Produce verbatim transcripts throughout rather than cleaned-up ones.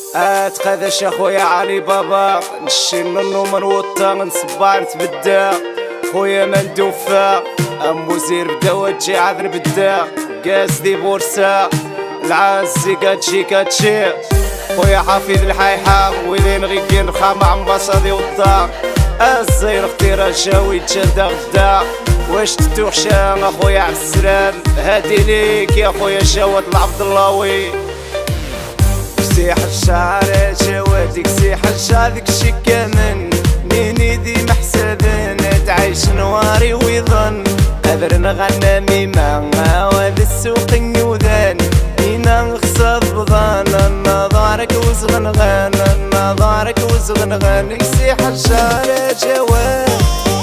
اتقادش اخويا علي بابا نشيل النوم نوطا نصبع نتبدا خويا ما ندوفا امو زير بدا وجي عذر بدا قاس دي بورسا العازي كاتشي كاتشي خويا حافظ الحيحة ويلين غيكين رخا مع مباصادي والدار الزير اختي رجاوي تجدا غدا واش تتوحشا اخويا عالسلام هادي ليك يا خويا جواد العبد اللهوي سي حشا جوادك سي حشا ذيك الشي كامل مين يدي محسابن تعيش نواري ويظن قدر نغنى ميما وهذا السوق يوذان إنا نخصب بضان نظارك وزغنغان نظارك وزغنغان سي حشا جواد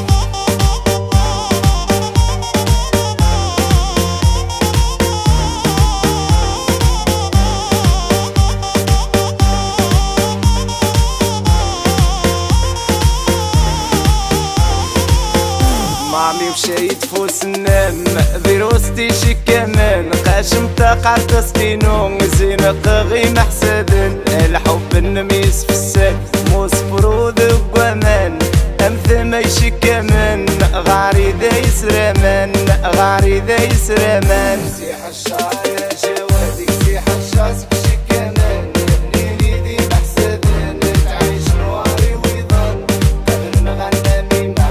مامي مشى يتفوس النام فيروستي شي كمان قاشم تاقع تسكينو زينق غي محسدن الحب النميس في السن موس فرود وقوامان امثما يشي كمان غاري ذا يسرمان غاري ذا يسرمان سي حشا يا جوادك سي حشا سكشي كمان منين يدي محسدن تعيش نواري ويظن قدر نغنى ميما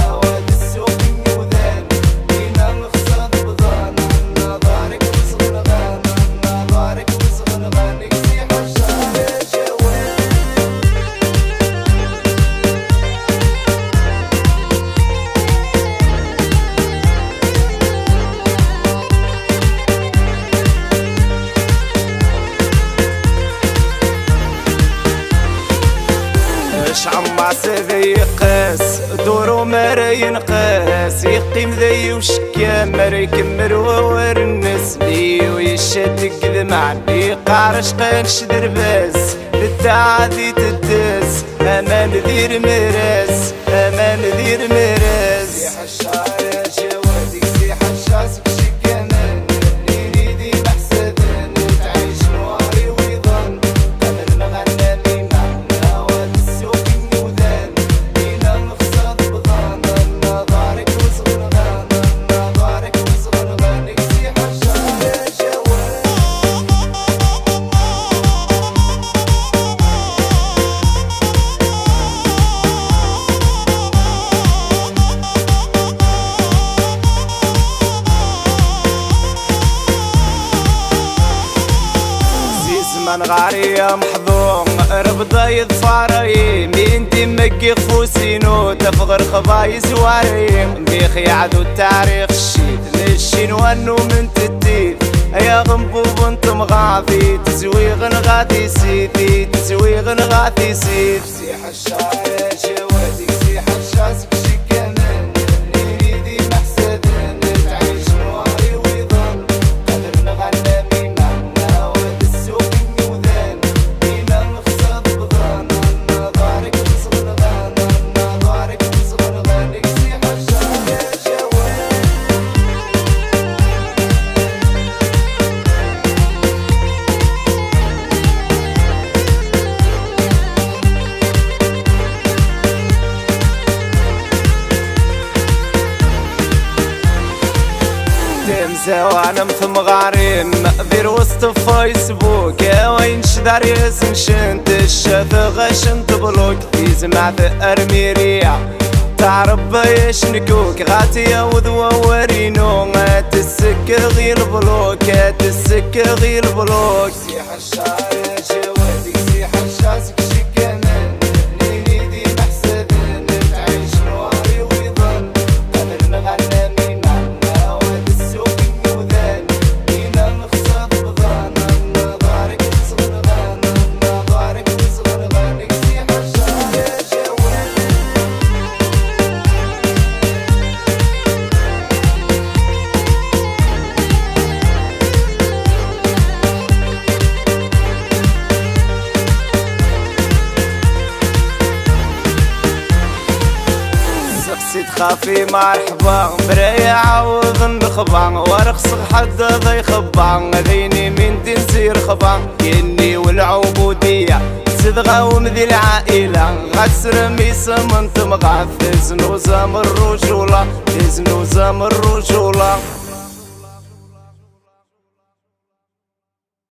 عما سيدي يقاس دورو مارا ينقاس يقيم ذي وشكا مارا يكمر وور الناس لي ويشد كذمع لي قارش قانش درباس للتعادي تداس امان ذير مراس امان ذير مراس سي حشا يا جوادك سي حشا سكشي كمان منين يدي محسدن تعيش نواري ويظن قدر نغنى ميما من غارية محظوظ ربضا يظفاري مين تمكي خفوسينو تفغر خباي زواري بيخي عدو التاريخ الشيد للشين وانو من تديد يا غنبو بنت مغاثي تزويغ غادي سيدي تزويغ غادي سيد سي حشا يا جوادك سي حشا سكشي كمان منين يدي محسدن تعيش نواري ويظن قدر نغنى ميما وانا مثم غارين ذير وسط فيسبوك وين شدار يزن شنت الشاف غشنت بلوك في زمع ارميريا تعرف بايش نكوك غاتي وذوا ورينو غات السك غير بلوك غات السك غير بلوك سي حشا يا جوادك سي حشا سكشي كمان منين يدي محسدن تعيش نواري ويظن قدر نغنى ميما خافي مرحبا برايا عوض النخبا ورخص حد ضي خبا ذيني من تنسير خبا كني والعبودية تغاوم ذي العائلة غسرم يسم انت مغاث زنوزة من الرجولة زنوزة من الرجولة